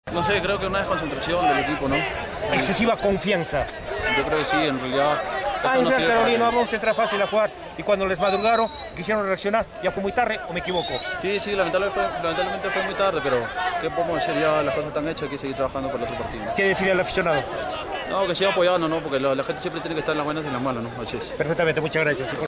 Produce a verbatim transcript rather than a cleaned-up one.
No sé, creo que una desconcentración del equipo, ¿no? Excesiva confianza. Yo creo que sí, en realidad. Ah, no en Carolina, vamos a entrar fácil a jugar. Y cuando les madrugaron, quisieron reaccionar, ¿ya fue muy tarde o me equivoco? Sí, sí, lamentablemente fue, lamentablemente fue muy tarde, pero ¿qué podemos decir? Ya las cosas están hechas, hay que seguir trabajando para el otro partido. ¿Qué decide el aficionado? No, que siga apoyando, ¿no? Porque la, la gente siempre tiene que estar en las buenas y en las malas, ¿no? Así es. Perfectamente, muchas gracias.